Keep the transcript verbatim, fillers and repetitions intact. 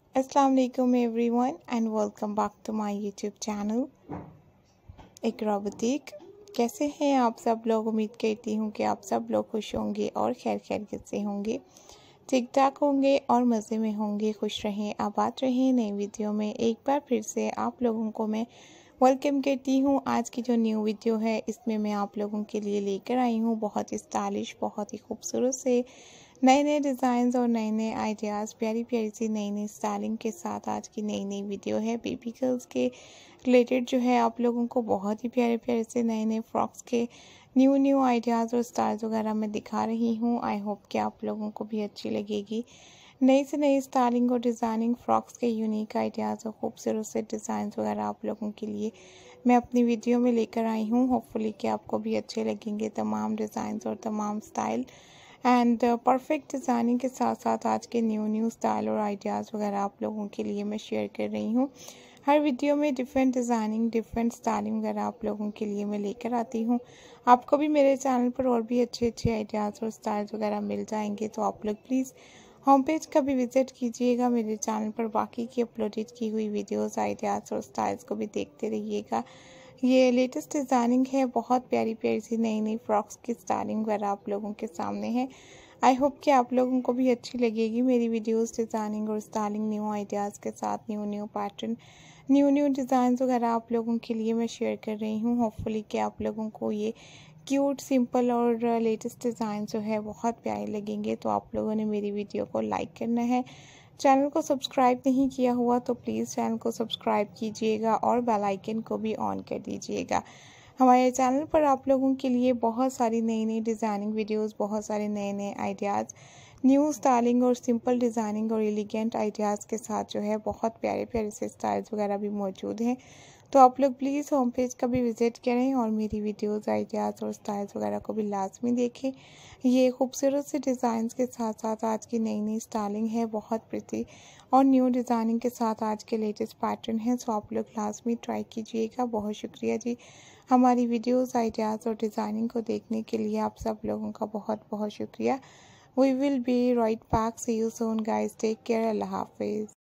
अस्सलाम वालेकुम everyone and welcome back to my YouTube channel Iqra boutique. कैसे हैं आप सब लोग? उम्मीद करती हूँ कि आप सब लोग खुश होंगे और खैर खैरियत से होंगे, ठीक ठाक होंगे और मज़े में होंगे। खुश रहें, आबाद रहें। नई वीडियो में एक बार फिर से आप लोगों को मैं वेलकम करती हूँ। आज की जो न्यू वीडियो है इसमें मैं आप लोगों के लिए लेकर आई हूँ बहुत ही स्टाइलिश, बहुत ही खूबसूरत से नए नए डिज़ाइंस और नए नए आइडियाज़, प्यारी प्यारी सी नई नई स्टाइलिंग के साथ आज की नई नई वीडियो है। बेबी गर्ल्स के रिलेटेड जो है आप लोगों को बहुत ही प्यारे प्यारे से नए नए फ्रॉक्स के न्यू न्यू आइडियाज़ और स्टाइल्स वगैरह मैं दिखा रही हूँ। आई होप कि आप लोगों को भी अच्छी लगेगी। नई से नई स्टाइलिंग और डिज़ाइनिंग फ्रॉक्स के यूनिक आइडियाज़ और खूबसूरत से डिज़ाइंस वगैरह आप लोगों के लिए मैं अपनी वीडियो में लेकर आई हूँ। होपफुली कि आपको भी अच्छे लगेंगे तमाम डिज़ाइंस और तमाम स्टाइल एंड परफेक्ट डिज़ाइनिंग के साथ साथ आज के न्यू न्यू स्टाइल और आइडियाज़ वगैरह आप लोगों के लिए मैं शेयर कर रही हूँ। हर वीडियो में डिफरेंट डिज़ाइनिंग, डिफरेंट स्टाइलिंग वगैरह आप लोगों के लिए मैं लेकर आती हूँ। आपको भी मेरे चैनल पर और भी अच्छे अच्छे आइडियाज़ और स्टाइल्स वगैरह मिल जाएंगे, तो आप लोग प्लीज़ होम पेज का भी विज़िट कीजिएगा। मेरे चैनल पर बाकी की अपलोडेड की हुई वीडियोस, आइडियाज़ और स्टाइल्स को भी देखते रहिएगा। ये लेटेस्ट डिज़ाइनिंग है, बहुत प्यारी प्यारी सी नई नई फ्रॉक्स की स्टाइलिंग वगैरह आप लोगों के सामने है। आई होप कि आप लोगों को भी अच्छी लगेगी मेरी वीडियोस डिज़ाइनिंग और स्टाइलिंग न्यू आइडियाज़ के साथ, new new pattern, new new designs वगैरह आप लोगों के लिए मैं शेयर कर रही हूँ। होपफुली कि आप लोगों को ये क्यूट, सिंपल और लेटेस्ट डिज़ाइन जो है बहुत प्यारे लगेंगे। तो आप लोगों ने मेरी वीडियो को लाइक करना है। चैनल को सब्सक्राइब नहीं किया हुआ तो प्लीज़ चैनल को सब्सक्राइब कीजिएगा और बेल आइकन को भी ऑन कर दीजिएगा। हमारे चैनल पर आप लोगों के लिए बहुत सारी नई नई डिज़ाइनिंग वीडियोस, बहुत सारे नए नए आइडियाज़, न्यू स्टाइलिंग और सिंपल डिज़ाइनिंग और एलिगेंट आइडियाज़ के साथ जो है बहुत प्यारे प्यारे से स्टाइल्स वगैरह भी मौजूद हैं। तो आप लोग प्लीज़ होम पेज का भी विज़िट करें और मेरी वीडियोस, आइडियाज़ और स्टाइल्स वगैरह को भी लाजमी देखें। ये खूबसूरत से डिज़ाइंस के साथ साथ आज की नई नई स्टाइलिंग है, बहुत प्रिटी और न्यू डिज़ाइनिंग के साथ आज के लेटेस्ट पैटर्न हैं। सो आप लोग लाजमी ट्राई कीजिएगा। बहुत शुक्रिया जी, हमारी वीडियोस, आइडियाज़ और डिज़ाइनिंग को देखने के लिए आप सब लोगों का बहुत बहुत शुक्रिया। We will be right back. See you soon guys, take care, Allah हाफिज़।